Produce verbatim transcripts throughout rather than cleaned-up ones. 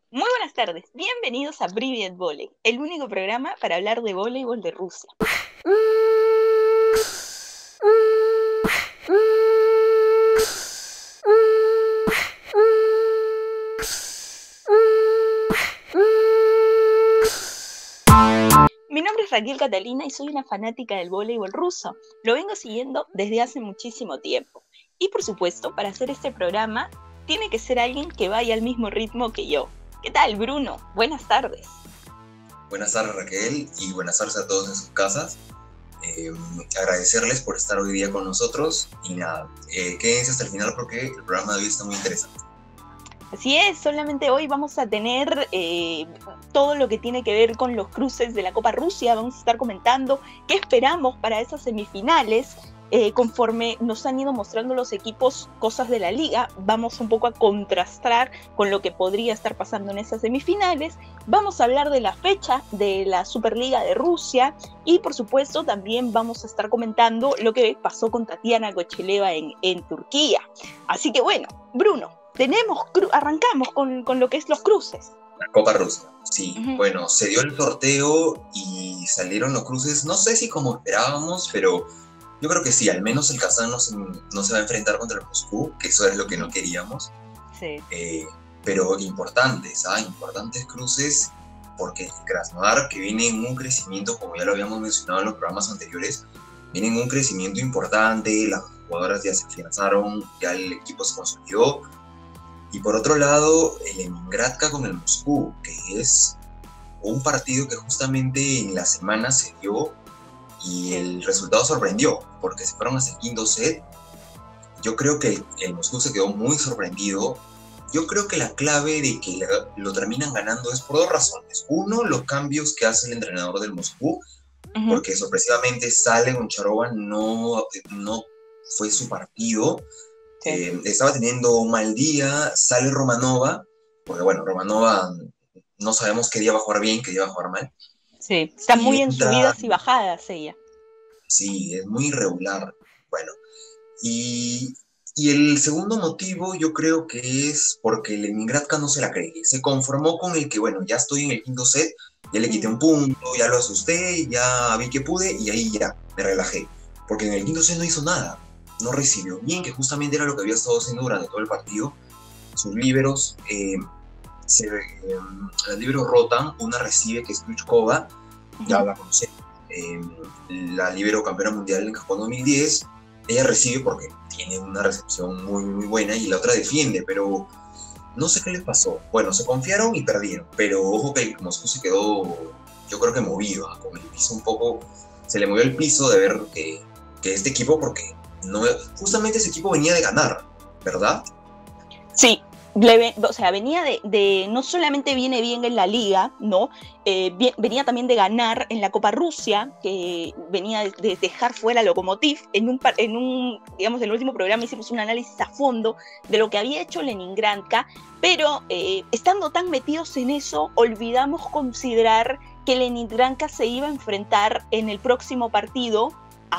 Muy buenas tardes, bienvenidos a Privet Volley, el único programa para hablar de voleibol de Rusia. Mi nombre es Raquel Catalina y soy una fanática del voleibol ruso. Lo vengo siguiendo desde hace muchísimo tiempo. Y por supuesto, para hacer este programa, tiene que ser alguien que vaya al mismo ritmo que yo. ¿Qué tal, Bruno? Buenas tardes. Buenas tardes, Raquel, y buenas tardes a todos en sus casas. Eh, agradecerles por estar hoy día con nosotros y nada, eh, quédense hasta el final porque el programa de hoy está muy interesante. Así es, solamente hoy vamos a tener eh, todo lo que tiene que ver con los cruces de la Copa Rusia. Vamos a estar comentando qué esperamos para esas semifinales. Eh, conforme nos han ido mostrando los equipos cosas de la liga, vamos un poco a contrastar con lo que podría estar pasando en esas semifinales. Vamos a hablar de la fecha de la Superliga de Rusia y por supuesto también vamos a estar comentando lo que pasó con Tatiana Kochileva en, en Turquía. Así que bueno, Bruno, tenemos cru- arrancamos con, con lo que es los cruces. La Copa Rusia, sí. Uh-huh. Bueno, se dio el sorteo y salieron los cruces, no sé si como esperábamos, pero yo creo que sí, al menos el Kazán no se, no se va a enfrentar contra el Moscú, que eso es lo que no queríamos. Sí. Eh, pero importantes, ¿ah? Importantes cruces, porque el Krasnodar, que viene en un crecimiento, como ya lo habíamos mencionado en los programas anteriores, viene en un crecimiento importante, las jugadoras ya se afianzaron, ya el equipo se consolidó. Y por otro lado, el Leningradka con el Moscú, que es un partido que justamente en la semana se dio y el resultado sorprendió, porque se fueron hasta el quinto set. Yo creo que el, el Moscú se quedó muy sorprendido. Yo creo que la clave de que lo terminan ganando es por dos razones. Uno, los cambios que hace el entrenador del Moscú, uh-huh. porque sorpresivamente sale Goncharova, no, no fue su partido. Sí. Eh, estaba teniendo un mal día, sale Romanova, porque bueno, Romanova no sabemos qué día va a jugar bien, qué día va a jugar mal. Sí, está y muy entra, en subidas y bajadas ella. Sí, es muy irregular. Bueno, y, y el segundo motivo yo creo que es porque el Leningradka no se la cree. Se conformó con el que, bueno, ya estoy en el quinto set, ya le quité un punto, ya lo asusté, ya vi que pude y ahí ya me relajé. Porque en el quinto set no hizo nada. No recibió bien, que justamente era lo que había estado haciendo durante todo el partido. Sus líberos, eh, se, eh, las líberos rotan, una recibe que es Kryuchkova, uh-huh. ya la conocemos, eh, la líbero campeona mundial en Japón dos mil diez, ella recibe porque tiene una recepción muy muy buena y la otra defiende, pero no sé qué les pasó. Bueno, se confiaron y perdieron, pero ojo que el Moscú se quedó, yo creo que movido, con el piso un poco, se le movió el piso de ver que, que este equipo, porque no, justamente ese equipo venía de ganar, ¿verdad? Sí, le, o sea, venía de, de, no solamente viene bien en la liga, ¿no? Eh, bien, venía también de ganar en la Copa Rusia, que venía de, de dejar fuera a Lokomotiv. En un, en un, digamos, en el último programa hicimos un análisis a fondo de lo que había hecho Leningradka, pero eh, estando tan metidos en eso, olvidamos considerar que Leningradka se iba a enfrentar en el próximo partido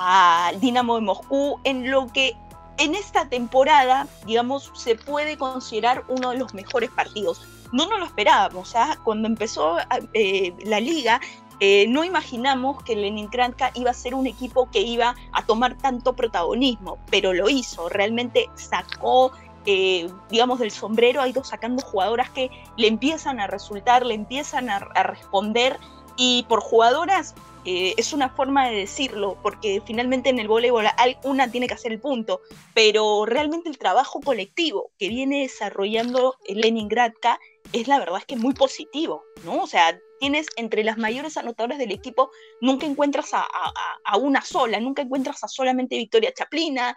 al Dinamo de Moscú, en lo que en esta temporada, digamos, se puede considerar uno de los mejores partidos. No nos lo esperábamos, ¿eh? Cuando empezó eh, la liga, eh, no imaginamos que Leningradka iba a ser un equipo que iba a tomar tanto protagonismo, pero lo hizo, realmente sacó, eh, digamos, del sombrero, ha ido sacando jugadoras que le empiezan a resultar, le empiezan a, a responder, y por jugadoras, Eh, es una forma de decirlo, porque finalmente en el voleibol una tiene que hacer el punto, pero realmente el trabajo colectivo que viene desarrollando el Leningradka es, la verdad es que muy positivo, ¿no? O sea, tienes entre las mayores anotadoras del equipo, nunca encuentras a, a, a una sola, nunca encuentras a solamente Victoria Chaplina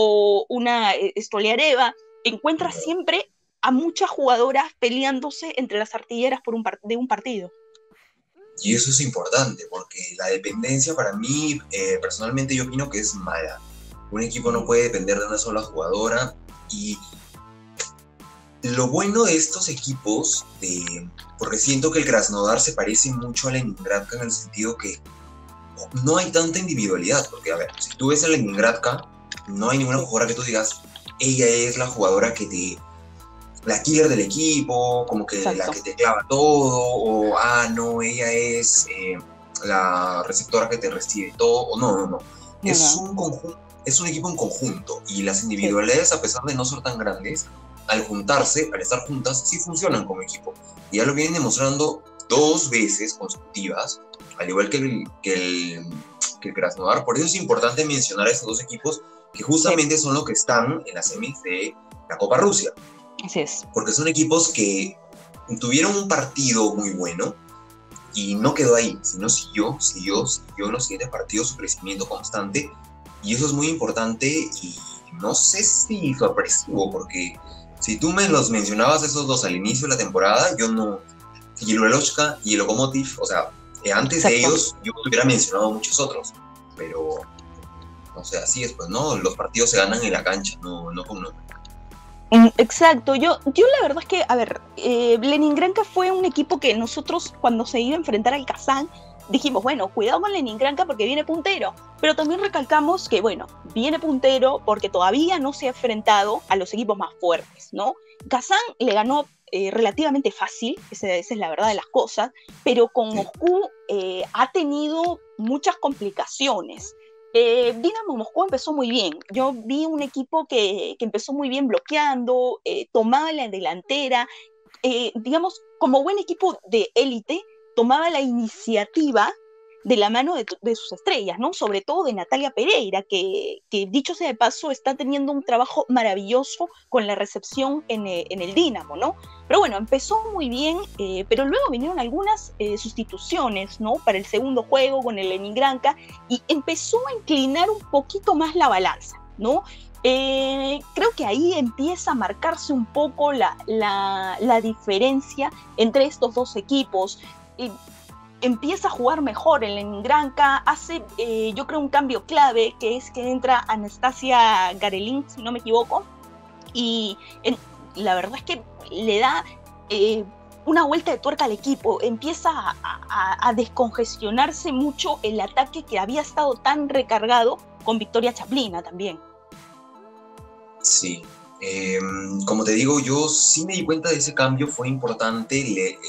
o una Stoliareva, encuentras siempre a muchas jugadoras peleándose entre las artilleras por un part- de un partido. Y eso es importante, porque la dependencia para mí, eh, personalmente yo opino que es mala. Un equipo no puede depender de una sola jugadora. Y lo bueno de estos equipos, de, porque siento que el Krasnodar se parece mucho a Leningradka en el sentido que no hay tanta individualidad. Porque, a ver, si tú ves a Leningradka, no hay ninguna jugadora que tú digas, ella es la jugadora que te la killer del equipo, como que Exacto. la que te clava todo, o ah, no, ella es eh, la receptora que te recibe todo, o no, no, no. No, Es no. un conjunto, es un equipo en conjunto, y las Sí, individualidades, a pesar de no ser tan grandes, al juntarse, al estar juntas, sí funcionan como equipo. Y ya lo vienen demostrando dos veces consecutivas, al igual que el, que el, que el Krasnodar. Por eso es importante mencionar a estos dos equipos, que sí, justamente son los que están en las semis de la Copa Rusia, así es. porque son equipos que tuvieron un partido muy bueno y no quedó ahí, sino siguió, siguió, siguió en los siguientes partidos su crecimiento constante, y eso es muy importante, y no sé si sorpresivo, porque si tú me los mencionabas esos dos al inicio de la temporada, yo no, y el Velochka y el Lokomotiv, o sea, eh, antes de Exacto. ellos yo te hubiera mencionado muchos otros, pero no sé, así es, pues, ¿no? Los partidos se ganan en la cancha, no, no con nombre. Mm, Exacto, yo, yo la verdad es que, a ver, eh, Leningranka fue un equipo que nosotros cuando se iba a enfrentar al Kazán dijimos, bueno, cuidado con Leningranka porque viene puntero, pero también recalcamos que, bueno, viene puntero porque todavía no se ha enfrentado a los equipos más fuertes, ¿no? Kazán le ganó eh, relativamente fácil, esa, esa es la verdad de las cosas, pero con Sí. Moscú eh, ha tenido muchas complicaciones. Eh, Dinamo Moscú empezó muy bien. Yo vi un equipo que, que empezó muy bien bloqueando, eh, tomaba la delantera, eh, digamos, como buen equipo de élite, tomaba la iniciativa de la mano de, de, sus estrellas, ¿no? Sobre todo de Natalia Pereira, que, que dicho sea de paso, está teniendo un trabajo maravilloso con la recepción en, eh, en el Dinamo, ¿no? Pero bueno, empezó muy bien, eh, pero luego vinieron algunas eh, sustituciones, ¿no? Para el segundo juego con el Leningranka, y empezó a inclinar un poquito más la balanza, ¿no? Eh, creo que ahí empieza a marcarse un poco la, la, la diferencia entre estos dos equipos. Eh, empieza a jugar mejor el Leningranka, hace eh, yo creo un cambio clave, que es que entra Anastasia Garelin, si no me equivoco, y en, la verdad es que le da eh, una vuelta de tuerca al equipo, empieza a, a, a descongestionarse mucho el ataque que había estado tan recargado con Victoria Chaplina también. Sí, eh, como te digo, yo sí me di cuenta de ese cambio, fue importante, le,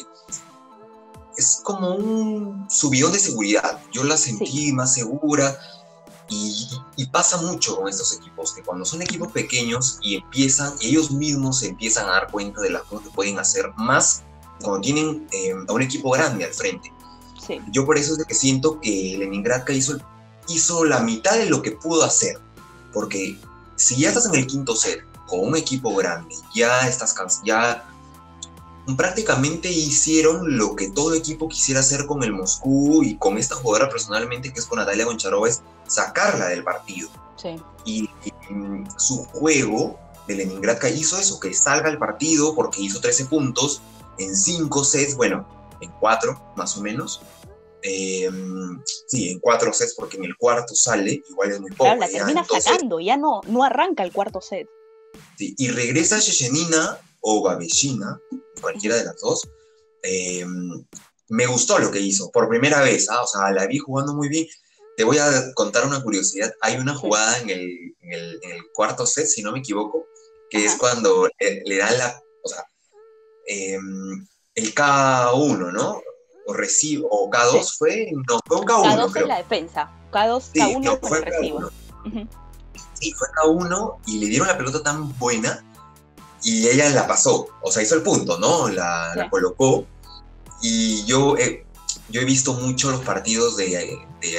es como un subidón de seguridad, yo la sentí Sí. más segura, y, y pasa mucho con estos equipos, que cuando son equipos pequeños y empiezan, ellos mismos se empiezan a dar cuenta de las cosas que pueden hacer, más cuando tienen eh, a un equipo grande al frente. Sí. Yo por eso es de que siento que Leningradka hizo, hizo la mitad de lo que pudo hacer, porque si ya estás en el quinto set con un equipo grande, ya estás cansado, ya prácticamente hicieron lo que todo equipo quisiera hacer con el Moscú y con esta jugadora personalmente, que es con Natalia Goncharova, es sacarla del partido. Sí. Y, y su juego de Leningradka hizo eso, que salga el partido, porque hizo trece puntos en cinco sets, bueno, en cuatro más o menos. Eh, sí, en cuatro sets, porque en el cuarto sale, igual es muy poco. Claro, la ya, termina entonces, sacando, ya no, no arranca el cuarto set. Sí, y regresa Shechenina o Gabeshina, cualquiera de las dos. Eh, me gustó lo que hizo, por primera vez, ¿ah? O sea, la vi jugando muy bien. Te voy a contar una curiosidad. Hay una Sí. jugada en el, en, el, en el cuarto set, si no me equivoco, que Ajá. es cuando le, le dan la, o sea, eh, el K uno, ¿no? O recibo, o K dos, sí. fue, no, fue un K uno, K dos creo. Es la defensa, K dos, sí, K uno no, es para fue el recibo. K uno. Uh-huh. Sí, fue K uno y le dieron la pelota tan buena y ella la pasó, o sea, hizo el punto, ¿no? La, sí. la colocó, y yo he, yo he visto mucho los partidos de, de,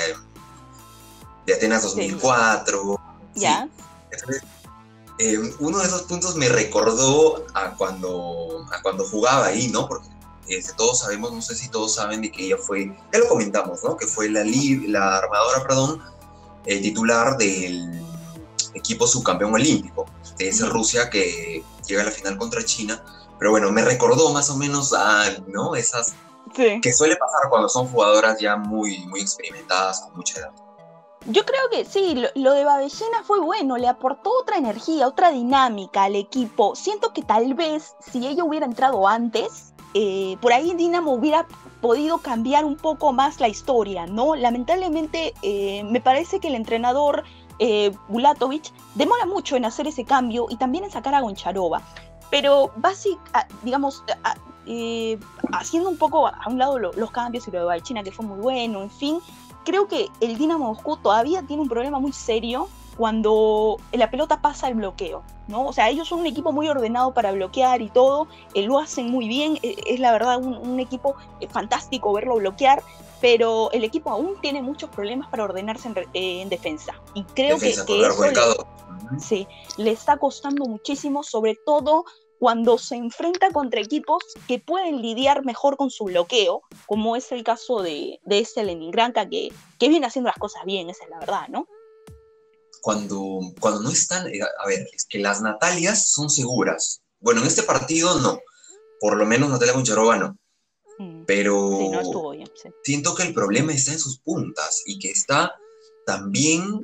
de Atenas dos mil cuatro. Sí. ¿Ya? Entonces, eh, uno de esos puntos me recordó a cuando, a cuando jugaba ahí, ¿no? Porque eh, todos sabemos, no sé si todos saben de que ella fue, ya lo comentamos, ¿no? Que fue la, la armadora, perdón, el titular del equipo subcampeón olímpico, de esa Rusia que llega a la final contra China. Pero bueno, me recordó más o menos a, ¿no? Esas sí. que suele pasar cuando son jugadoras ya muy, muy experimentadas, con mucha edad. Yo creo que sí, lo, lo de Babellina fue bueno, le aportó otra energía, otra dinámica al equipo. Siento que tal vez si ella hubiera entrado antes, eh, por ahí Dinamo hubiera podido cambiar un poco más la historia, ¿no? Lamentablemente, eh, me parece que el entrenador eh, Bulatovic demora mucho en hacer ese cambio y también en sacar a Goncharova. pero básica, digamos, a, eh, haciendo un poco a un lado lo, los cambios y lo de Valchina, que fue muy bueno, en fin, creo que el Dinamo Moscú todavía tiene un problema muy serio cuando la pelota pasa el bloqueo, ¿no? O sea, ellos son un equipo muy ordenado para bloquear y todo, eh, lo hacen muy bien, eh, es la verdad un, un equipo eh, fantástico verlo bloquear, pero el equipo aún tiene muchos problemas para ordenarse en, eh, en defensa. Y creo defensa, que, que eso le, sí, le está costando muchísimo, sobre todo cuando se enfrenta contra equipos que pueden lidiar mejor con su bloqueo, como es el caso de, de este Leningranka, que, que viene haciendo las cosas bien, esa es la verdad, ¿no? Cuando, cuando no están, a ver, es que las Natalias son seguras. Bueno, en este partido no, por lo menos Natalia Goncharova no. Mm, pero sí, no estuvo bien, sí. Siento que el problema está en sus puntas y que está también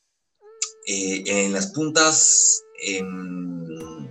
eh, en las puntas en,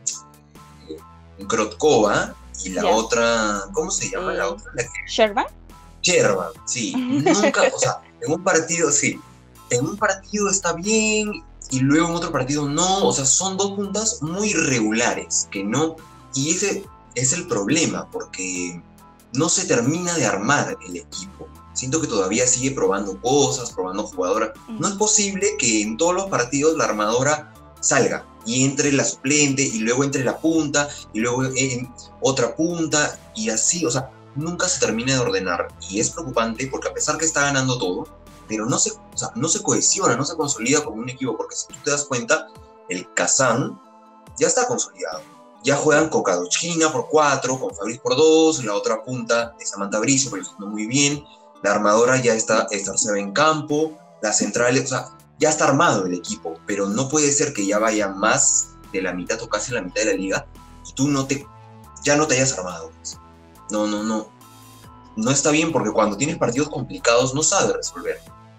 en Krotkova y la yeah. otra, ¿cómo se llama eh, la otra? La que... ¿Sherban? Sherban, sí. Nunca, o sea, en un partido, sí. En un partido está bien y luego en otro partido no, o sea, son dos puntas muy irregulares, que no, y ese es el problema, porque no se termina de armar el equipo. Siento que todavía sigue probando cosas, probando jugadoras. No es posible que en todos los partidos la armadora salga y entre la suplente y luego entre la punta y luego en otra punta y así, o sea, nunca se termina de ordenar y es preocupante porque a pesar que está ganando todo, pero no se, o sea, no se cohesiona, no se consolida como un equipo, porque si tú te das cuenta, el Kazán ya está consolidado. Ya juegan con Kadochkina por cuatro, con Fabriz por dos, la otra punta es Samantha Bricio, pero está muy bien, la armadora ya está, está en campo, las centrales, o sea, ya está armado el equipo, pero no puede ser que ya vaya más de la mitad o casi la mitad de la liga y tú no te, ya no te hayas armado. No, no, no. No está bien porque cuando tienes partidos complicados no sabes resolver.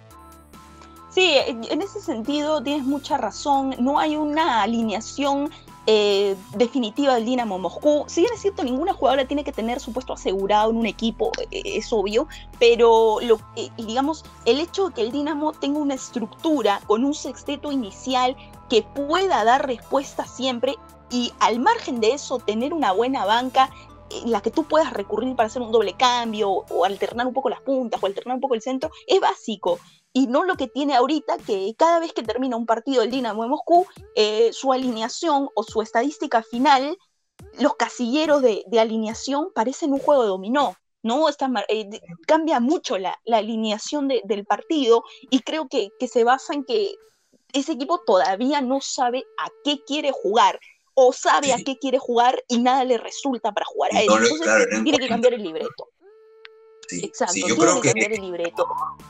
Sí, en ese sentido tienes mucha razón, no hay una alineación eh, definitiva del Dinamo Moscú. Si bien es cierto, ninguna jugadora tiene que tener su puesto asegurado en un equipo, eh, es obvio, pero lo, eh, digamos, el hecho de que el Dinamo tenga una estructura con un sexteto inicial que pueda dar respuesta siempre y al margen de eso tener una buena banca en la que tú puedas recurrir para hacer un doble cambio o alternar un poco las puntas o alternar un poco el centro, es básico. Y no lo que tiene ahorita, que cada vez que termina un partido del Dinamo de Moscú, eh, su alineación o su estadística final, los casilleros de, de alineación parecen un juego de dominó, ¿no? Está, eh, cambia mucho la, la alineación de, del partido y creo que, que se basa en que ese equipo todavía no sabe a qué quiere jugar o sabe sí. a qué quiere jugar y nada le resulta para jugar a él. No, entonces claro, no tiene que cambiar el libreto. Sí, Exacto, sí, yo tiene creo que cambiar que, el libreto.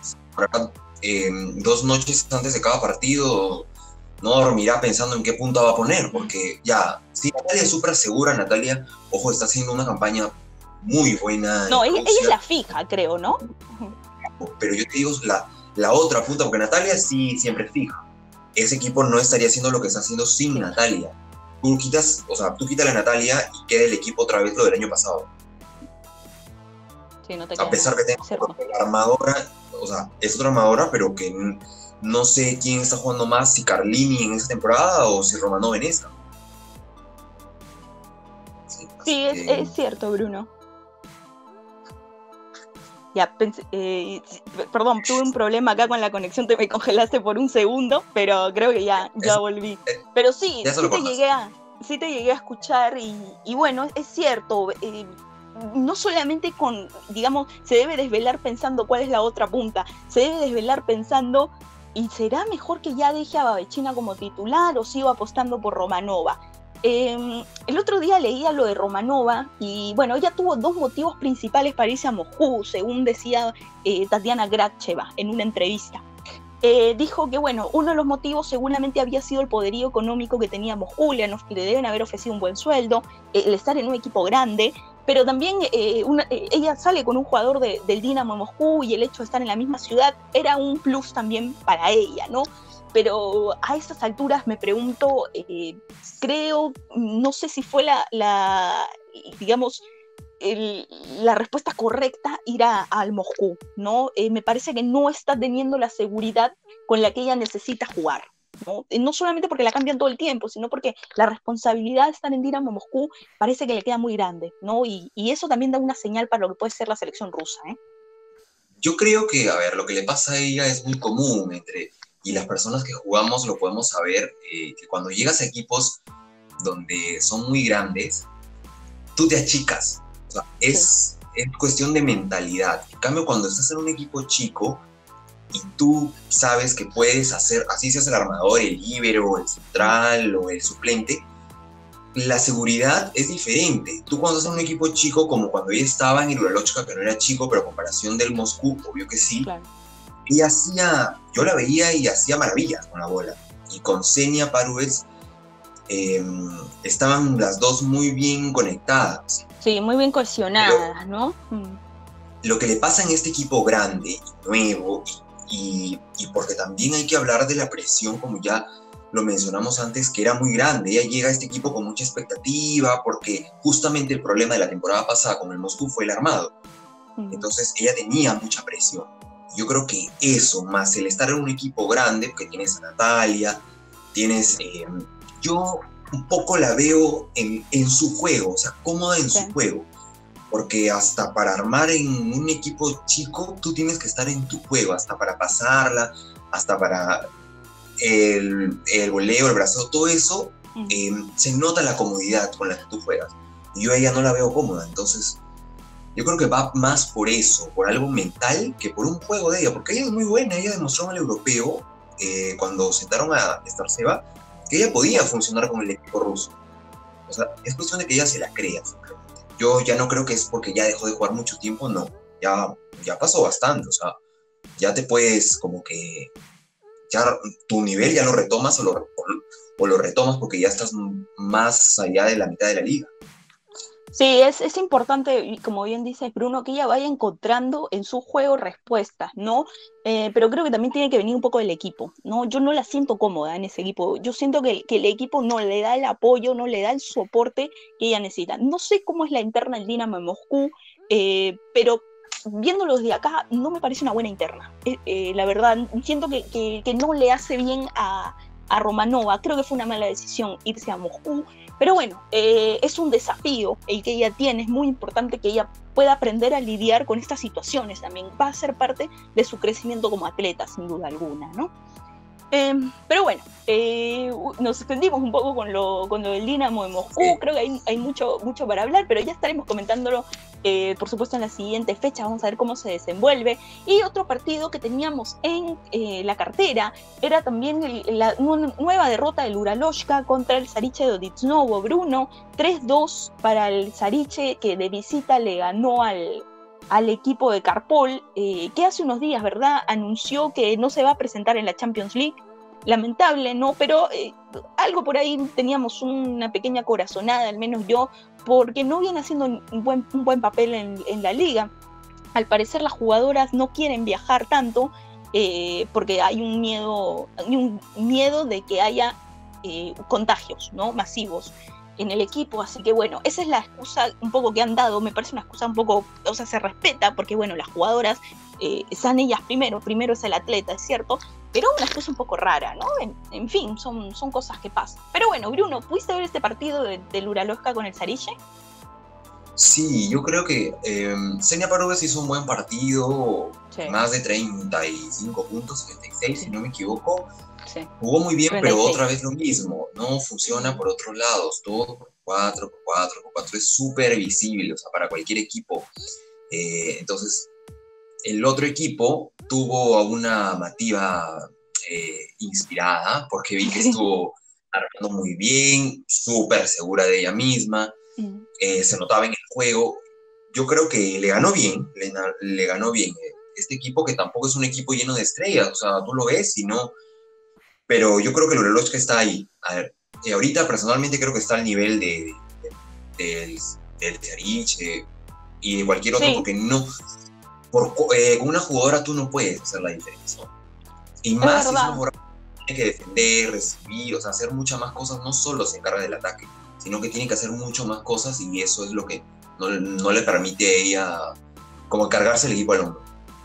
Eh, dos noches antes de cada partido no dormirá pensando en qué punta va a poner, porque ya, si Natalia es súper segura, Natalia, ojo, está haciendo una campaña muy buena. No, ella, ella es la fija, creo, ¿no? Pero yo te digo, la, la otra punta, porque Natalia sí siempre es fija. Ese equipo no estaría haciendo lo que está haciendo sin sí. Natalia. Tú quitas, o sea, tú quitas a Natalia y queda el equipo otra vez lo del año pasado. Sí, no te a pesar que tenga la armadora, o sea, es otra armadora, pero que no sé quién está jugando más, si Carlini en esta temporada o si Romanov en esta. Sí, sí es, que... es cierto, Bruno. Ya, pensé, eh, perdón, tuve un problema acá con la conexión, te me congelaste por un segundo, pero creo que ya, ya volví. Pero sí, sí te, llegué a, sí te llegué a escuchar y, y bueno, es cierto, eh, no solamente con, digamos, se debe desvelar pensando cuál es la otra punta, se debe desvelar pensando, ¿y será mejor que ya deje a Babechina como titular o sigo apostando por Romanova? Eh, el otro día leía lo de Romanova y bueno, ella tuvo dos motivos principales para irse a Moscú, según decía eh, Tatiana Gracheva en una entrevista. Eh, dijo que bueno, uno de los motivos seguramente había sido el poderío económico que tenía Moscú, le deben haber ofrecido un buen sueldo, eh, el estar en un equipo grande, pero también eh, una, eh, ella sale con un jugador de, del Dinamo de Moscú y el hecho de estar en la misma ciudad era un plus también para ella, ¿no? Pero a estas alturas me pregunto, eh, creo, no sé si fue la, la digamos, el, la respuesta correcta ir a, al Moscú, ¿no? Eh, me parece que no está teniendo la seguridad con la que ella necesita jugar. ¿no? No solamente porque la cambian todo el tiempo, sino porque la responsabilidad de estar en Dinamo Moscú parece que le queda muy grande, ¿no? Y, y eso también da una señal para lo que puede ser la selección rusa, ¿eh? Yo creo que, a ver, lo que le pasa a ella es muy común entre, y las personas que jugamos lo podemos saber, eh, que cuando llegas a equipos donde son muy grandes, tú te achicas. O sea, Sí. es, es cuestión de mentalidad. En cambio, cuando estás en un equipo chico y tú sabes que puedes hacer, así seas el armador, el líbero, el central o el suplente, la seguridad es diferente. Tú cuando estás en un equipo chico, como cuando ella estaba en el Uralochka, que no era chico, pero a comparación del Moscú, obvio que sí, Claro. ella hacía, yo la veía y hacía maravillas con la bola. Y con Xenia Parúvez eh, estaban las dos muy bien conectadas. Sí, muy bien cohesionadas, ¿no? Mm. Lo que le pasa en este equipo grande y nuevo, y, y, y porque también hay que hablar de la presión, como ya lo mencionamos antes, que era muy grande. Ella llega a este equipo con mucha expectativa, porque justamente el problema de la temporada pasada con el Moscú fue el armado. Mm. Entonces ella tenía mucha presión. Yo creo que eso, más el estar en un equipo grande, porque tienes a Natalia, tienes... Eh, yo un poco la veo en, en su juego, o sea, cómoda en Sí. su juego. Porque hasta para armar en un equipo chico, tú tienes que estar en tu juego, hasta para pasarla, hasta para el, el voleo, el brazo, todo eso, Mm. eh, se nota la comodidad con la que tú juegas. Y yo a ella no la veo cómoda, entonces yo creo que va más por eso, por algo mental, que por un juego de ella, porque ella es muy buena, ella demostró en el europeo, eh, cuando sentaron a Starceva, que ella podía funcionar con el equipo ruso. O sea, es cuestión de que ella se la crea, simplemente. Yo ya no creo que es porque ya dejó de jugar mucho tiempo, no. Ya, ya pasó bastante, o sea, ya te puedes como que... Ya tu nivel ya lo retomas o lo, o, o lo retomas porque ya estás más allá de la mitad de la liga. Sí, es, es importante, y como bien dice Bruno, que ella vaya encontrando en su juego respuestas, ¿no? Eh, pero creo que también tiene que venir un poco del equipo, ¿no? Yo no la siento cómoda en ese equipo. Yo siento que, que el equipo no le da el apoyo, no le da el soporte que ella necesita. No sé cómo es la interna del Dinamo de Moscú, eh, pero viéndolo desde acá, no me parece una buena interna. Eh, eh, la verdad, siento que, que, que no le hace bien a, a Romanova. Creo que fue una mala decisión irse a Moscú. Pero bueno, eh, es un desafío el que ella tiene, es muy importante que ella pueda aprender a lidiar con estas situaciones también, va a ser parte de su crecimiento como atleta, sin duda alguna, ¿no? Eh, pero bueno, eh, nos extendimos un poco con lo, con lo del Dinamo de Moscú, sí. Creo que hay, hay mucho, mucho para hablar, pero ya estaremos comentándolo, eh, por supuesto, en la siguiente fecha, vamos a ver cómo se desenvuelve. Y otro partido que teníamos en eh, la cartera era también el, la nueva derrota del Uralochka contra el Zariche de Oditsnovo, Bruno, tres dos para el Zariche, que de visita le ganó al... al equipo de Karpol, eh, que hace unos días, ¿verdad?, anunció que no se va a presentar en la Champions League. Lamentable, ¿no? Pero eh, algo por ahí teníamos una pequeña corazonada, al menos yo, porque no viene haciendo un buen, un buen papel en, en la liga. Al parecer las jugadoras no quieren viajar tanto eh, porque hay un miedo, hay un miedo de que haya eh, contagios, ¿no?, masivos en el equipo, así que bueno, esa es la excusa un poco que han dado, me parece una excusa un poco, o sea, se respeta, porque bueno, las jugadoras eh, son ellas primero, primero es el atleta, es cierto, pero una excusa un poco rara, ¿no? En, en fin, son, son cosas que pasan. Pero bueno, Bruno, ¿pudiste ver este partido de, del Uralochka con el Zariche? Sí, yo creo que eh, Xenia Parúvez hizo un buen partido, sí. Más de treinta y cinco puntos, treinta y seis, sí. Si no me equivoco. Sí. Jugó muy bien, treinta y seis. Pero otra vez lo mismo, no funciona por otros lados, todo por cuatro, por cuatro, por cuatro, es súper visible, o sea, para cualquier equipo. Eh, entonces, el otro equipo tuvo a una Mativa eh, inspirada, porque vi que estuvo armando muy bien, súper segura de ella misma, mm. eh, se notaba en el juego. Yo creo que le ganó bien, le, le ganó bien. Este equipo que tampoco es un equipo lleno de estrellas, o sea, tú lo ves y no... Pero yo creo que el Uralochka está ahí. A ver, eh, ahorita personalmente creo que está al nivel de, de, de, del, del Zariche y de cualquier otro, sí. Porque no... Por, eh, con una jugadora tú no puedes hacer la diferencia. Y más si es una jugadora que tiene que defender, recibir, o sea, hacer muchas más cosas, no solo se encarga del ataque, sino que tiene que hacer mucho más cosas y eso es lo que no, no le permite a ella como cargarse el equipo al hombro.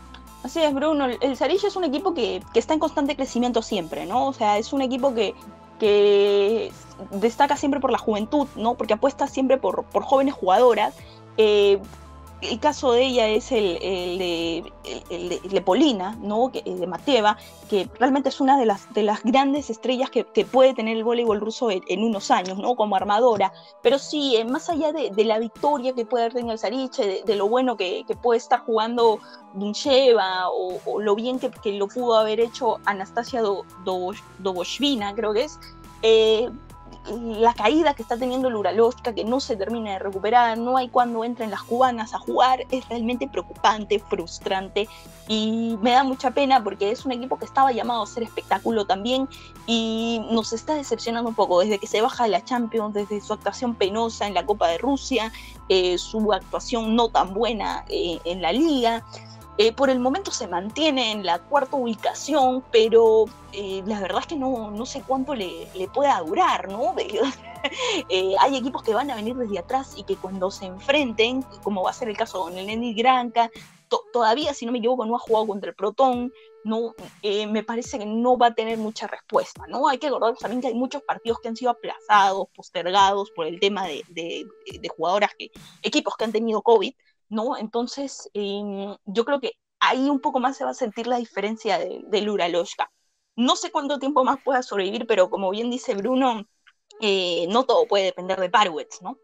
Así es, Bruno. El Sarilla es un equipo que, que está en constante crecimiento siempre, ¿no? O sea, es un equipo que, que destaca siempre por la juventud, ¿no? Porque apuesta siempre por, por jóvenes jugadoras. Eh, el caso de ella es el, el, de, el, el, de, el de Polina, ¿no? El de Mateva, que realmente es una de las, de las grandes estrellas que, que puede tener el voleibol ruso en, en unos años, ¿no? Como armadora. Pero sí, eh, más allá de, de la victoria que puede haber tenido el Sariche, de, de lo bueno que, que puede estar jugando Duncheva, o, o lo bien que, que lo pudo haber hecho Anastasia Doboshvina, creo que es, eh, la caída que está teniendo el Uraloshka, que no se termina de recuperar, no hay cuando entren las cubanas a jugar, es realmente preocupante, frustrante, y me da mucha pena porque es un equipo que estaba llamado a ser espectáculo también, y nos está decepcionando un poco desde que se baja de la Champions, desde su actuación penosa en la Copa de Rusia, eh, su actuación no tan buena eh, en la Liga. Eh, por el momento se mantiene en la cuarta ubicación, pero eh, la verdad es que no, no sé cuánto le, le pueda durar, ¿no? eh, hay equipos que van a venir desde atrás y que cuando se enfrenten, como va a ser el caso con el Neni Granca, to- todavía, si no me equivoco, no ha jugado contra el Proton, no, eh, me parece que no va a tener mucha respuesta, ¿no? Hay que recordar también que hay muchos partidos que han sido aplazados, postergados por el tema de, de, de jugadoras, que, equipos que han tenido COVID, ¿no? Entonces, eh, yo creo que ahí un poco más se va a sentir la diferencia de, del Uraloshka. No sé cuánto tiempo más pueda sobrevivir, pero como bien dice Bruno, eh, no todo puede depender de Parwitz, ¿no?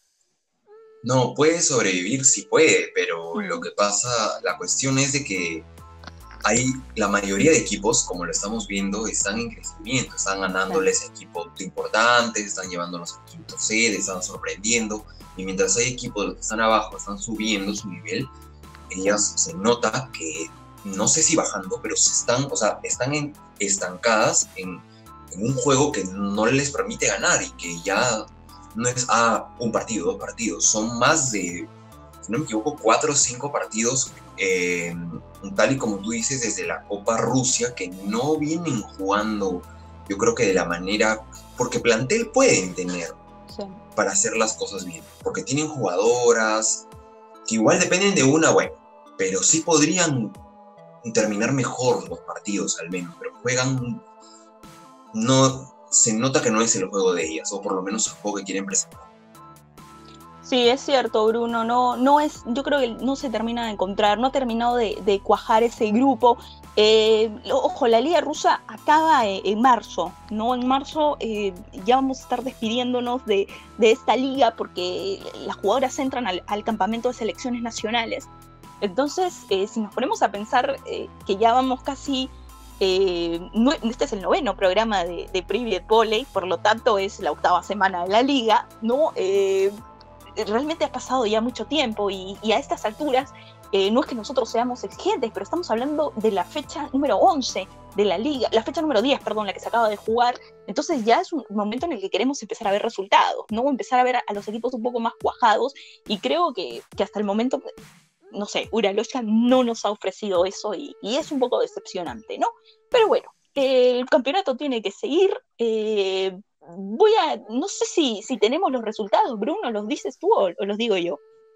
No, puede sobrevivir, sí puede, pero mm. lo que pasa, la cuestión es de que hay, la mayoría de equipos, como lo estamos viendo, están en crecimiento, están ganándoles claro. equipos importantes, están llevándolos a quinto sede, están sorprendiendo, y mientras hay equipos que están abajo, están subiendo su nivel, ellas se nota que, no sé si bajando, pero se están, o sea, están en, estancadas en, en un juego que no les permite ganar, y que ya no es ah, un partido, dos partidos, son más de, si no me equivoco, cuatro o cinco partidos, eh, tal y como tú dices, desde la Copa Rusia, que no vienen jugando, yo creo que de la manera, porque plantel pueden tener sí. para hacer las cosas bien, porque tienen jugadoras que igual dependen de una, bueno, pero sí podrían terminar mejor los partidos al menos, pero juegan, no, se nota que no es el juego de ellas, o por lo menos el juego que quieren presentar. Sí, es cierto, Bruno, no, no es, yo creo que no se termina de encontrar, no ha terminado de, de cuajar ese grupo. Eh, ojo, la Liga Rusa acaba eh, en marzo, ¿no? En marzo eh, ya vamos a estar despidiéndonos de, de esta liga porque las jugadoras entran al, al campamento de selecciones nacionales. Entonces, eh, si nos ponemos a pensar eh, que ya vamos casi, eh, no, este es el noveno programa de, de Privet Volley, por lo tanto es la octava semana de la liga, ¿no? Eh, realmente ha pasado ya mucho tiempo y, y a estas alturas eh, no es que nosotros seamos exigentes, pero estamos hablando de la fecha número once de la liga, la fecha número diez, perdón, la que se acaba de jugar. Entonces ya es un momento en el que queremos empezar a ver resultados, ¿no? Empezar a ver a, a los equipos un poco más cuajados, y creo que, que hasta el momento, no sé, Uraloshka no nos ha ofrecido eso y, y es un poco decepcionante, ¿no? Pero bueno, el campeonato tiene que seguir. eh, Voy a, no sé si, si tenemos los resultados, Bruno, ¿los dices tú o, o los digo yo?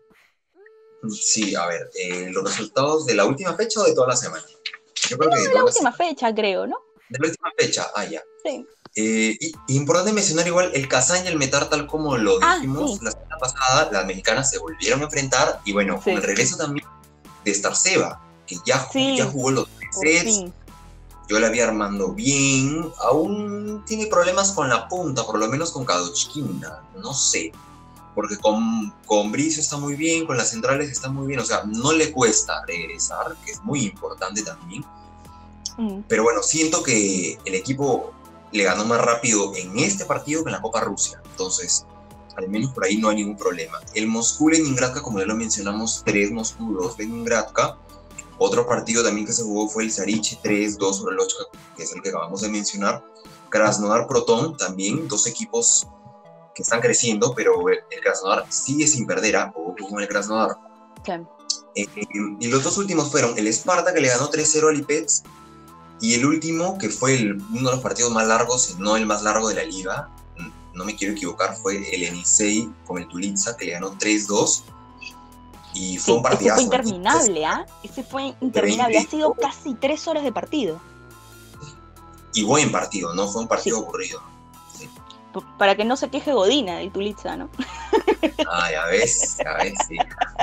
Sí, a ver, eh, los resultados de la última fecha o de toda la semana. Yo creo no, que de, de la última fecha, creo, ¿no? De la última fecha, ah, ya. Sí. Eh, y, y importante mencionar igual, el Kazán y el Metar, tal como lo dijimos ah, sí. la semana pasada, las mexicanas se volvieron a enfrentar, y bueno, sí. con el regreso también de Starceva, que ya, sí. ya jugó los tres sets. Sí. Yo la vi armando bien, aún tiene problemas con la punta, por lo menos con Kadochkina, no sé, porque con, con Bricio está muy bien, con las centrales está muy bien, o sea, no le cuesta regresar, que es muy importante también, mm. pero bueno, siento que el equipo le ganó más rápido en este partido que en la Copa Rusia, entonces, al menos por ahí no hay ningún problema. El Moscú-Leningradka, como ya lo mencionamos, tres Moscú, dos Leningradka. Otro partido también que se jugó fue el Sariche tres dos Uraloshka, que es el que acabamos de mencionar. Krasnodar Proton, también dos equipos que están creciendo, pero el, el Krasnodar sigue sin perder, ¿ah? O con el Krasnodar. Okay. Eh, y los dos últimos fueron el Sparta, que le ganó tres cero al Lipetsk, y el último, que fue el, uno de los partidos más largos, no el más largo de la liga, no me quiero equivocar, fue el Enisei con el Tulitsa, que le ganó tres dos. Y fue un Sí, ese fue partidazo. interminable, ¿ah? ¿eh? Ese fue interminable, ha sido casi tres horas de partido. Y buen partido, no fue un partido sí. aburrido. Sí. Para que no se queje Godina del Tulitza, ¿no? Ah, ya ves, ya ves, sí.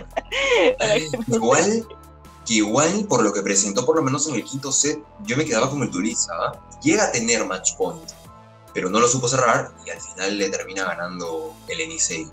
Igual, que igual, por lo que presentó, por lo menos en el quinto set, yo me quedaba con el Tulitza, ¿eh? Llega a tener match point, pero no lo supo cerrar y al final le termina ganando el Enisei.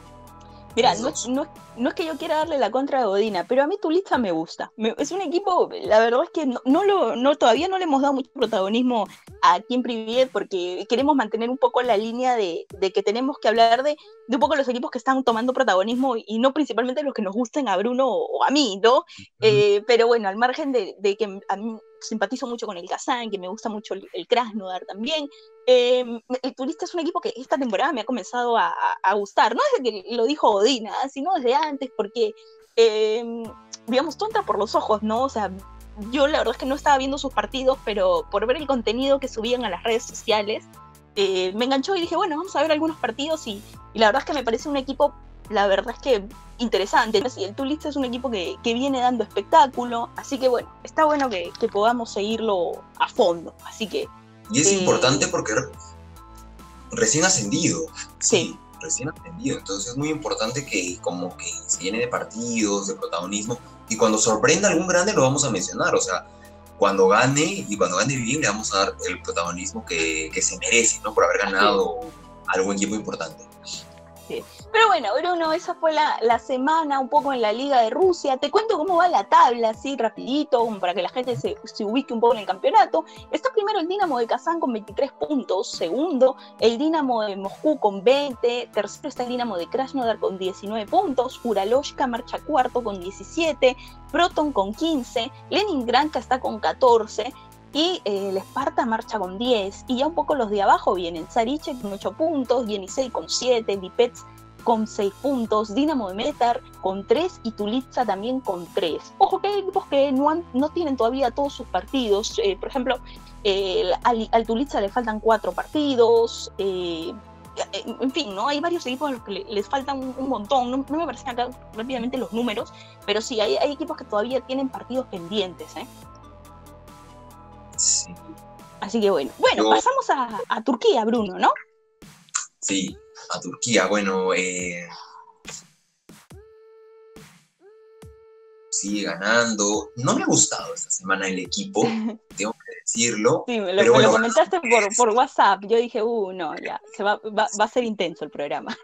Mira, no, no, no es que yo quiera darle la contra a Godina, pero a mí Tulitza me gusta. Me, es un equipo, la verdad es que no, no lo, no, todavía no le hemos dado mucho protagonismo a Team Privilege porque queremos mantener un poco la línea de, de que tenemos que hablar de, de un poco los equipos que están tomando protagonismo y no principalmente los que nos gusten a Bruno o a mí, ¿no? Uh-huh. Eh, pero bueno, al margen de, de que a mí simpatizo mucho con el Kazán, que me gusta mucho el, el Krasnodar también. Eh, el Tulitza es un equipo que esta temporada me ha comenzado a, a, a gustar, no desde que lo dijo Godina, sino desde antes, porque, eh, digamos, tonta por los ojos, ¿no? O sea, yo la verdad es que no estaba viendo sus partidos, pero por ver el contenido que subían a las redes sociales, eh, me enganchó y dije, bueno, vamos a ver algunos partidos y, y la verdad es que me parece un equipo, la verdad es que interesante. El Tulitza es un equipo que, que viene dando espectáculo, así que bueno, está bueno que, que podamos seguirlo a fondo, así que... Y es eh, importante porque recién ascendido, sí, sí, recién ascendido, entonces es muy importante que como que se llene de partidos, de protagonismo, y cuando sorprenda algún grande lo vamos a mencionar, o sea, cuando gane, y cuando gane bien le vamos a dar el protagonismo que, que se merece, ¿no? Por haber ganado sí. algún equipo importante. Sí. Pero bueno, Bruno, esa fue la, la semana un poco en la Liga de Rusia. Te cuento cómo va la tabla, así rapidito, como para que la gente se, se ubique un poco en el campeonato. Está primero el Dinamo de Kazán con veintitrés puntos, segundo el Dinamo de Moscú con veinte, tercero está el Dinamo de Krasnodar con diecinueve puntos, Uraloshka marcha cuarto con diecisiete, Proton con quince, Leningranka está con catorce, y eh, el Sparta marcha con diez, y ya un poco los de abajo vienen Zariche con ocho puntos, Yenisei con siete, Dipets con seis puntos, Dinamo de Metar con tres y Tulitza también con tres. Ojo que hay equipos que no, han, no tienen todavía todos sus partidos, eh, por ejemplo, eh, al, al Tulitza le faltan cuatro partidos, eh, en fin, ¿no? Hay varios equipos a los que le, les faltan un, un montón, no, no me parecen acá rápidamente los números, pero sí, hay, hay equipos que todavía tienen partidos pendientes, ¿eh? Sí. Así que bueno, bueno, Yo... pasamos a, a Turquía, Bruno, ¿no? Sí, a Turquía, bueno, eh... sigue ganando. No me ha gustado esta semana el equipo, tengo que decirlo. Sí, me lo, pero me bueno, lo comentaste por, por WhatsApp, yo dije, uh, no, ya, se va, va, va a ser intenso el programa.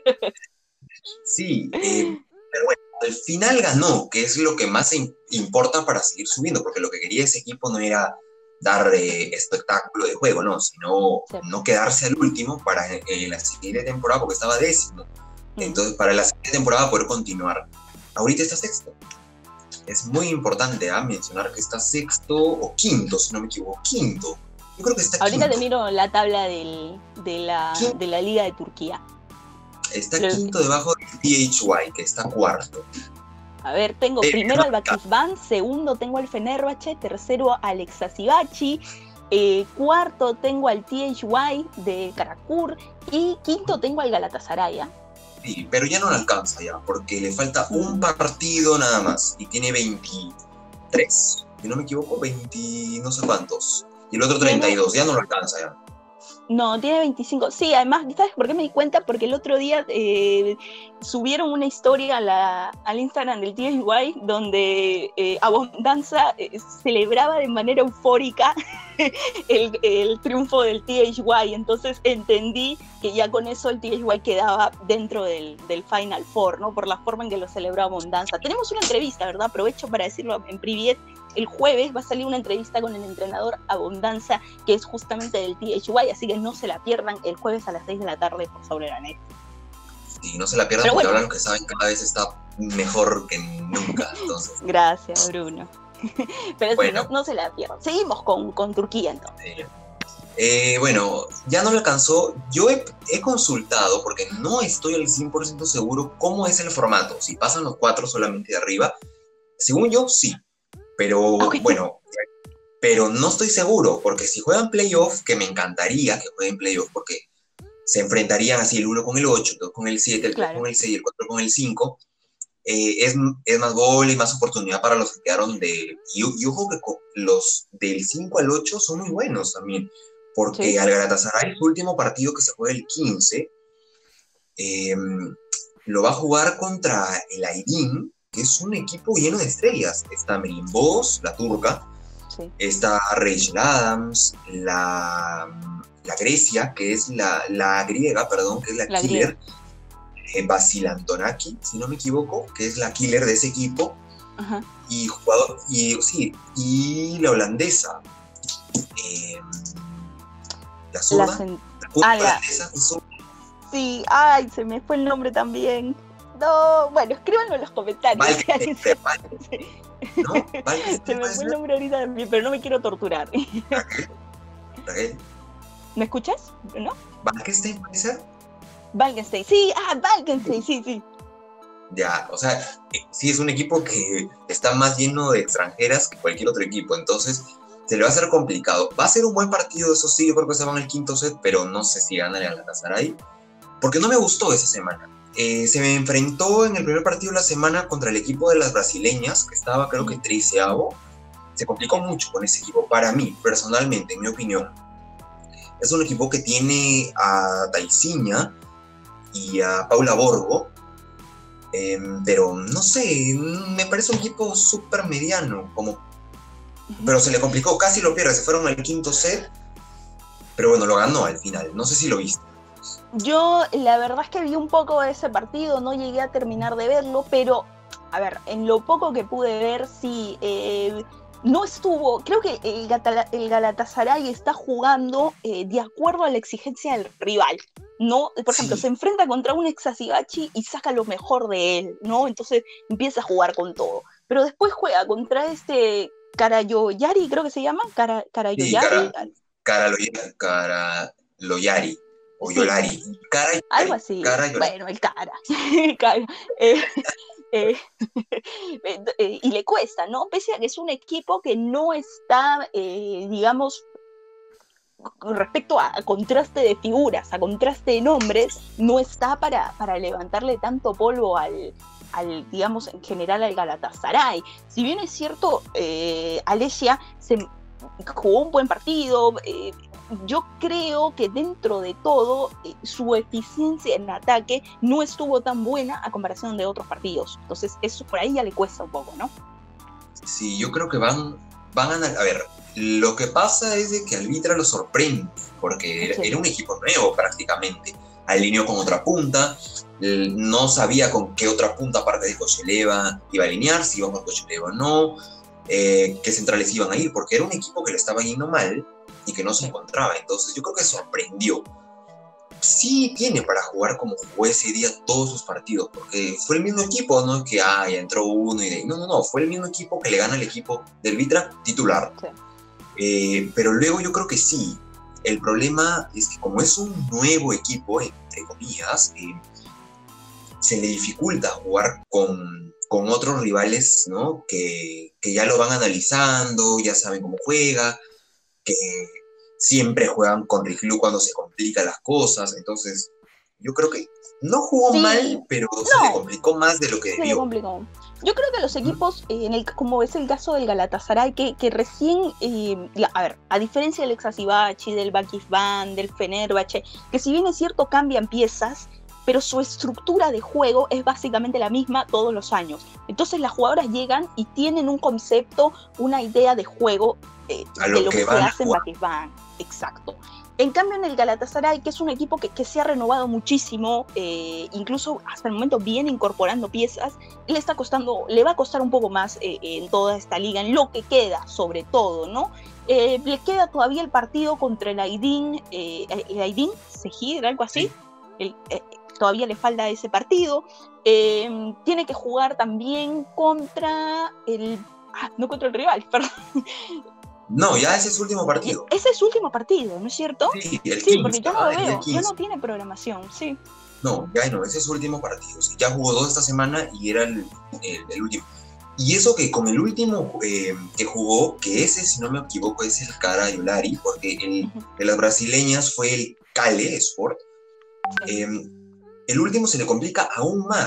Sí, eh, pero bueno, al final ganó, que es lo que más importa para seguir subiendo, porque lo que quería ese equipo no era dar eh, espectáculo de juego, no, sino sí. no quedarse al último para en, en la siguiente temporada, porque estaba décimo. Entonces, para la siguiente temporada poder continuar. Ahorita está sexto. Es muy importante ¿eh? mencionar que está sexto o quinto, si no me equivoco, quinto. Yo creo que está Ahorita quinto. te miro la tabla del, de, la, de la Liga de Turquía. Está Lo... quinto debajo del T H Y, que está cuarto. A ver, tengo eh, primero al Bakisban, segundo tengo al Fenerbahce, tercero al Exasibachi, eh, cuarto tengo al T H Y de Karakur y quinto tengo al Galatasaray. ¿eh? Sí, pero ya no le alcanza ya, porque le falta un partido nada más y tiene veintitrés, si no me equivoco, veinte no sé cuántos, y el otro treinta y dos, ya no lo alcanza ya. No, tiene veinticinco. Sí, además, ¿sabes por qué me di cuenta? Porque el otro día eh, subieron una historia a la, al Instagram del T H Y donde eh, Abondanza eh, celebraba de manera eufórica el, el triunfo del T H Y. Entonces entendí que ya con eso el T H Y quedaba dentro del, del Final Four, ¿no? Por la forma en que lo celebró Abondanza. Tenemos una entrevista, ¿verdad? Aprovecho para decirlo en Privet. El jueves va a salir una entrevista con el entrenador Abondanza, que es justamente del T H Y, así que no se la pierdan el jueves a las seis de la tarde por Sobreranet. Sí, no se la pierdan. Pero porque bueno, ahora lo que saben cada vez está mejor que nunca. Entonces. Gracias, Bruno. Pero bueno, sí, no, no se la pierdan. Seguimos con, con Turquía entonces. Sí. Eh, bueno, ya no le alcanzó. Yo he, he consultado, porque no estoy al cien por ciento seguro cómo es el formato. Si pasan los cuatro solamente de arriba. Según yo, sí. Pero okay. bueno, pero no estoy seguro, porque si juegan playoff, que me encantaría que jueguen playoff, porque se enfrentarían así el uno con el ocho, el dos con el siete, el claro. tres con el seis y el cuatro con el cinco, eh, es, es más gol y más oportunidad para los que quedaron de... Y, y ojo que los del cinco al ocho son muy buenos también, porque Sí. al Galatasaray, su último partido que se juega el quince, eh, lo va a jugar contra el Aydin, que es un equipo lleno de estrellas. Está Merin Boz, la turca, sí. Está Rachel Adams, la, la Grecia, que es la, la griega, perdón, que es la, la killer, eh, Basil Antonaki, si no me equivoco, que es la killer de ese equipo. Ajá. Y jugador, y sí, y la holandesa, eh, la zurda, la, sen... la ah, holandesa, la... Son... Sí, ay, se me fue el nombre también. No, bueno, escríbanlo en los comentarios. Valkenstein, se... Valkenstein, ¿no? Valkenstein, se me fue el nombre ahorita también, pero no me quiero torturar. Raquel. Raquel. ¿Me escuchas? ¿No? ¿Valkenstein puede ser? Valkenstein, sí, ah, Valkenstein, sí, sí. Ya, o sea, sí es un equipo que está más lleno de extranjeras que cualquier otro equipo, entonces se le va a hacer complicado. Va a ser un buen partido, eso sí, yo creo que se van al quinto set, pero no sé si gana el Galatasaray, porque no me gustó esa semana. Eh, se me enfrentó en el primer partido de la semana contra el equipo de las brasileñas, que estaba creo que treceavo. Se complicó mucho con ese equipo, para mí, personalmente, en mi opinión. Es un equipo que tiene a Taiciña y a Paula Borgo, eh, pero no sé, me parece un equipo súper mediano, como, pero se le complicó, casi lo pierde, se fueron al quinto set, pero bueno, lo ganó al final, no sé si lo viste. Yo la verdad es que vi un poco de ese partido, no llegué a terminar de verlo, pero a ver, en lo poco que pude ver, sí, eh, no estuvo, creo que el, Gatala, el Galatasaray está jugando eh, de acuerdo a la exigencia del rival, ¿no? Por ejemplo, sí. Se enfrenta contra un Eczacıbaşı y saca lo mejor de él, ¿no? Entonces empieza a jugar con todo, pero después juega contra este Karayoyari, creo que se llama, Kara, Karayoyari. Sí, Karaloyari. Karaloyari. O sí. Yolari. Cara, algo así. Cara, bueno, el cara. cara. Eh, eh, eh, y le cuesta, ¿no? Pese a que es un equipo que no está, eh, digamos, respecto a, a contraste de figuras, a contraste de nombres, no está para, para levantarle tanto polvo al, al, digamos, en general al Galatasaray. Si bien es cierto, eh, Alesia se jugó un buen partido, eh, yo creo que dentro de todo eh, su eficiencia en ataque no estuvo tan buena a comparación de otros partidos. Entonces eso por ahí ya le cuesta un poco, ¿no? Sí, yo creo que van, van a... A ver, lo que pasa es de que Albitra lo sorprende, porque sí. Era un equipo nuevo prácticamente. Alineó con otra punta, no sabía con qué otra punta aparte de Koscieleva iba a alinear, si iba con Koscieleva o no, eh, qué centrales iban a ir, porque era un equipo que le estaba yendo mal y que no se encontraba, entonces yo creo que sorprendió. Sí tiene para jugar como jugó ese día todos sus partidos, porque fue el mismo equipo, no es que ah, ya entró uno y de... no, no, no, fue el mismo equipo que le gana al equipo del Vitra titular. Sí. Eh, pero luego yo creo que sí, el problema es que como es un nuevo equipo, entre comillas, eh, se le dificulta jugar con, con otros rivales, ¿no? Que, que ya lo van analizando, ya saben cómo juega, que siempre juegan con Riglu cuando se complican las cosas, entonces yo creo que no jugó sí, mal, pero no, se le complicó más de lo que se debió. Le complicó. Yo creo que los equipos, eh, en el, como es el caso del Galatasaray, que, que recién, eh, a ver, a diferencia del Eczacıbaşı, del Vakifbank, del Fenerbahce, que si bien es cierto cambian piezas, pero su estructura de juego es básicamente la misma todos los años. Entonces las jugadoras llegan y tienen un concepto, una idea de juego eh, de lo, lo que, que se hace en Vakifbank. Exacto. En cambio en el Galatasaray, que es un equipo que, que se ha renovado muchísimo, eh, incluso hasta el momento viene incorporando piezas, le está costando, le va a costar un poco más eh, en toda esta liga, en lo que queda sobre todo, ¿no? Eh, le queda todavía el partido contra el Aydin, eh, el Aydin Sehir, algo así, el, eh, todavía le falta ese partido, eh, tiene que jugar también contra el, ah, no contra el rival, perdón. No, ya ese es su último partido. Ese es su último partido, ¿no es cierto? Sí, el sí porque yo no lo ah, veo, ya no tiene programación, sí. No, ya no, ese es su último partido. Sí, ya jugó dos esta semana y era el, el, el último. Y eso que con el último eh, que jugó, que ese, si no me equivoco, es el Karayolari, porque el uh-huh. de las brasileñas fue el Cale Sport. Eh, el último se le complica aún más,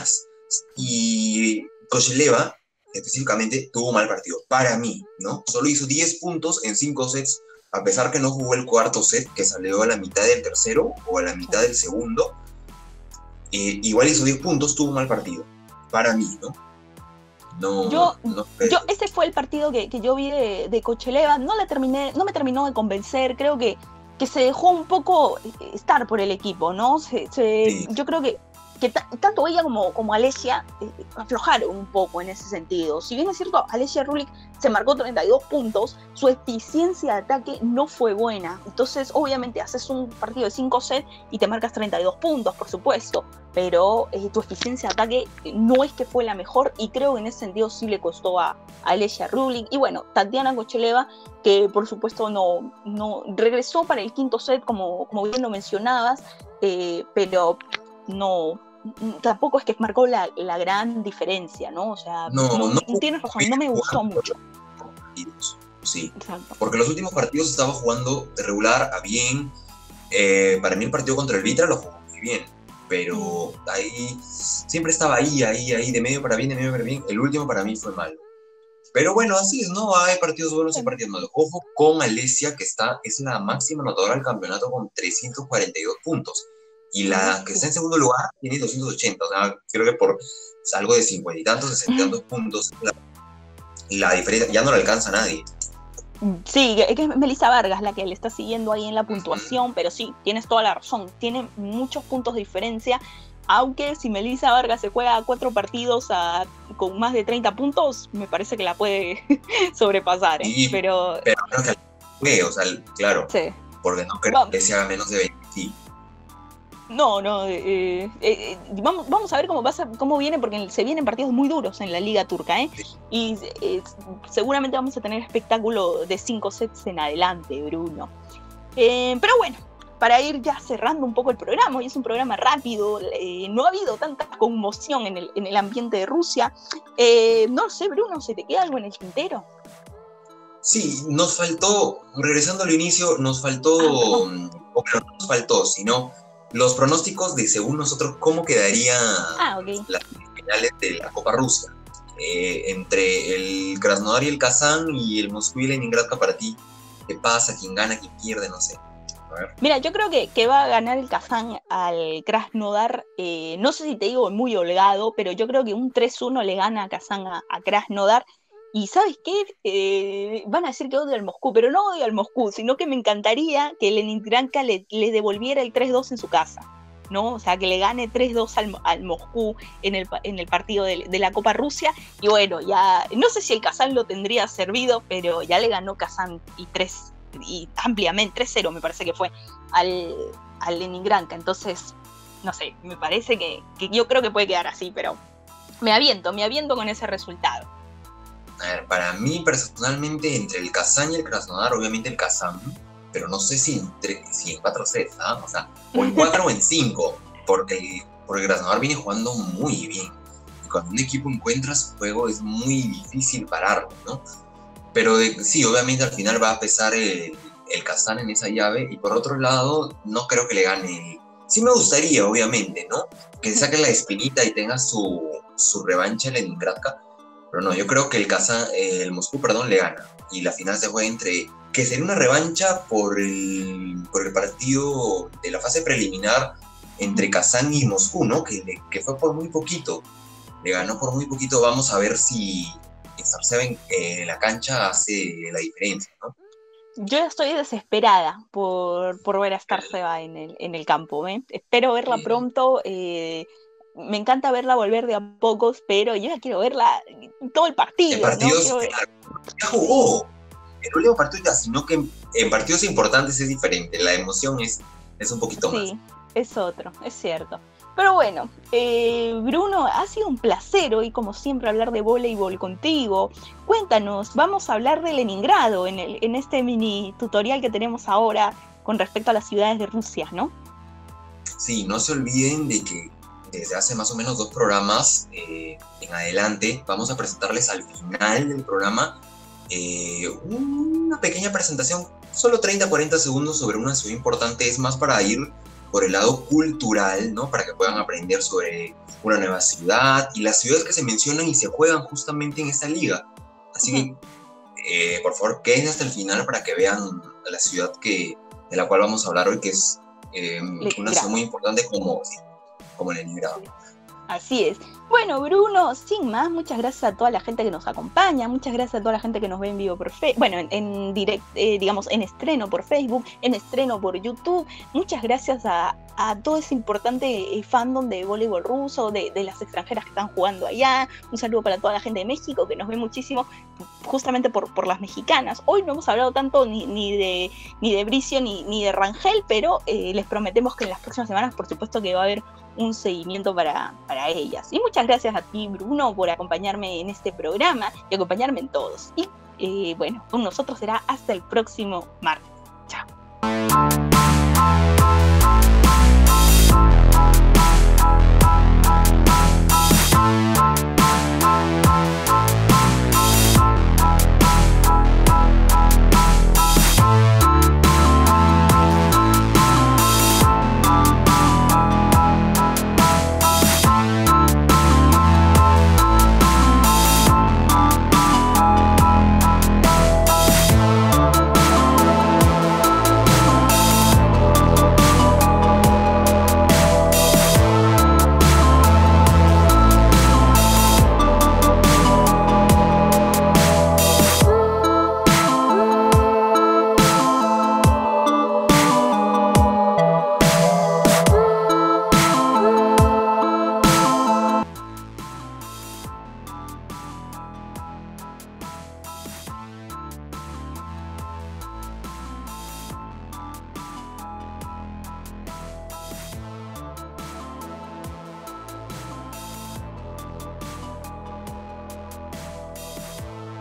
Y Kosheleva, específicamente, tuvo un mal partido, para mí, ¿no? Solo hizo diez puntos en cinco sets, a pesar que no jugó el cuarto set, que salió a la mitad del tercero o a la mitad del segundo. Eh, igual hizo diez puntos, tuvo un mal partido, para mí, ¿no? No, yo, no yo ese fue el partido que, que yo vi de, de Kosheleva, no, le terminé, no me terminó de convencer, creo que, que se dejó un poco estar por el equipo, ¿no? Se, se, sí. Yo creo que, que t- tanto ella como, como Alessia eh, aflojaron un poco en ese sentido. Si bien es cierto, Alessia Rulik se marcó treinta y dos puntos, su eficiencia de ataque no fue buena. Entonces, obviamente, haces un partido de cinco sets y te marcas treinta y dos puntos, por supuesto, pero eh, tu eficiencia de ataque no es que fue la mejor, y creo que en ese sentido sí le costó a, a Alessia Rulik. Y bueno, Tatiana Kosheleva, que por supuesto no, no regresó para el quinto set, como, como bien lo mencionabas, eh, pero no... tampoco es que marcó la, la gran diferencia, ¿no? O sea, no, no, no, tienes razón, no me gustó mucho. Sí, exacto. Porque los últimos partidos estaba jugando de regular a bien. Eh, para mí el partido contra el Vitra lo jugó muy bien, pero mm. ahí siempre estaba ahí, ahí, ahí, de medio para bien, de medio para bien. El último para mí fue malo. Pero bueno, así es, ¿no? Hay partidos buenos y partidos malos. Ojo con Alessia, que está, es la máxima anotadora del campeonato con trescientos cuarenta y dos puntos. Y la que está en segundo lugar tiene doscientos ochenta, o sea, creo que por algo de cincuenta y tantos, sesenta y tantos puntos, la, la diferencia ya no le alcanza a nadie. Sí, es que es Melissa Vargas la que le está siguiendo ahí en la puntuación, uh-huh. Pero sí, tienes toda la razón, tiene muchos puntos de diferencia, aunque si Melissa Vargas se juega cuatro partidos a, con más de treinta puntos, me parece que la puede sobrepasar, ¿eh? Sí, pero... pero no que juegue, o sea, claro, sí. Porque no creo Vamos. que se haga menos de veinte, sí. No, no, eh, eh, vamos, vamos a ver cómo pasa, cómo viene, porque se vienen partidos muy duros en la liga turca, ¿eh? Y eh, seguramente vamos a tener espectáculo de cinco sets en adelante, Bruno. Eh, pero bueno, para ir ya cerrando un poco el programa, hoy es un programa rápido, eh, no ha habido tanta conmoción en el, en el ambiente de Rusia. Eh, no sé, Bruno, ¿se te queda algo en el tintero? Sí, nos faltó, regresando al inicio, nos faltó, ah, o no nos faltó, sino... los pronósticos de, según nosotros, cómo quedarían ah, okay. las finales de la Copa Rusia. Eh, entre el Krasnodar y el Kazán, y el Moscú y Leningrad, para ti, ¿qué pasa? ¿Quién gana? ¿Quién pierde? No sé. A ver. Mira, yo creo que, que va a ganar el Kazán al Krasnodar. Eh, no sé si te digo muy holgado, pero yo creo que un tres uno le gana a Kazán a, a Krasnodar. Y ¿sabes qué? Eh, van a decir que odio al Moscú, pero no odio al Moscú, sino que me encantaría que Leningranka le, le devolviera el tres dos en su casa, ¿no? O sea, que le gane tres dos al, al Moscú en el, en el partido de, de la Copa Rusia. Y bueno, ya no sé si el Kazán lo tendría servido, pero ya le ganó Kazán y, tres, y ampliamente, tres cero me parece que fue, al, al Leningranka. Entonces, no sé, me parece que, que yo creo que puede quedar así, pero me aviento, me aviento con ese resultado. A ver, para mí personalmente, entre el Kazán y el Krasnodar, obviamente el Kazán, pero no sé si en, tre- si en cuatro sets, ¿ah? O sea, o en cuatro o en cinco, porque el, porque el Krasnodar viene jugando muy bien. Y cuando un equipo encuentra su juego es muy difícil pararlo, ¿no? Pero de, sí, obviamente al final va a pesar el, el Kazán en esa llave, y por otro lado, no creo que le gane. Sí me gustaría, obviamente, ¿no? Que se saque la espinita y tenga su, su revancha en Leningradka. Pero no, yo creo que el Kazán, eh, el Moscú, perdón, le gana. Y la final se juega entre... que sería una revancha por el, por el partido de la fase preliminar entre Kazán y Moscú, ¿no? Que, le, que fue por muy poquito. Le ganó por muy poquito. Vamos a ver si Starcev en eh, la cancha hace la diferencia, ¿no? Yo estoy desesperada por, por ver a Starceva en el, en el campo, ¿eh? Espero verla sí. pronto. Eh, me encanta verla volver de a pocos, pero yo ya quiero verla todo el partido. En partidos, ¿no? Ver... ya jugó. El último partido ya, sino que en, en partidos importantes es diferente. La emoción es, es un poquito sí, más. Sí, es otro, es cierto. Pero bueno, eh, Bruno, ha sido un placer hoy, como siempre, hablar de voleibol contigo. Cuéntanos, vamos a hablar de Leningrado en, el, en este mini tutorial que tenemos ahora con respecto a las ciudades de Rusia, ¿no? Sí, no se olviden de que desde hace más o menos dos programas eh, en adelante vamos a presentarles al final del programa eh, una pequeña presentación, solo treinta a cuarenta segundos sobre una ciudad importante. Es más para ir por el lado cultural, ¿no? Para que puedan aprender sobre una nueva ciudad y las ciudades que se mencionan y se juegan justamente en esta liga. Así uh-huh. que, eh, por favor, quédense hasta el final para que vean la ciudad que, de la cual vamos a hablar hoy, que es eh, una ciudad muy importante como, sí, como Leningrado. Así es. Bueno, Bruno, sin más, muchas gracias a toda la gente que nos acompaña, muchas gracias a toda la gente que nos ve en vivo por Facebook, bueno, en, en direct, eh, digamos, en estreno por Facebook, en estreno por YouTube. Muchas gracias a, a todo ese importante eh, fandom de voleibol ruso, de, de las extranjeras que están jugando allá. Un saludo para toda la gente de México que nos ve muchísimo, justamente por, por las mexicanas. Hoy no hemos hablado tanto ni, ni de ni de Bricio ni, ni de Rangel, pero eh, les prometemos que en las próximas semanas, por supuesto, que va a haber un seguimiento para, para ellas. Y muchas gracias a ti, Bruno, por acompañarme en este programa y acompañarme en todos. Y eh, bueno, con nosotros será hasta el próximo martes. Chao.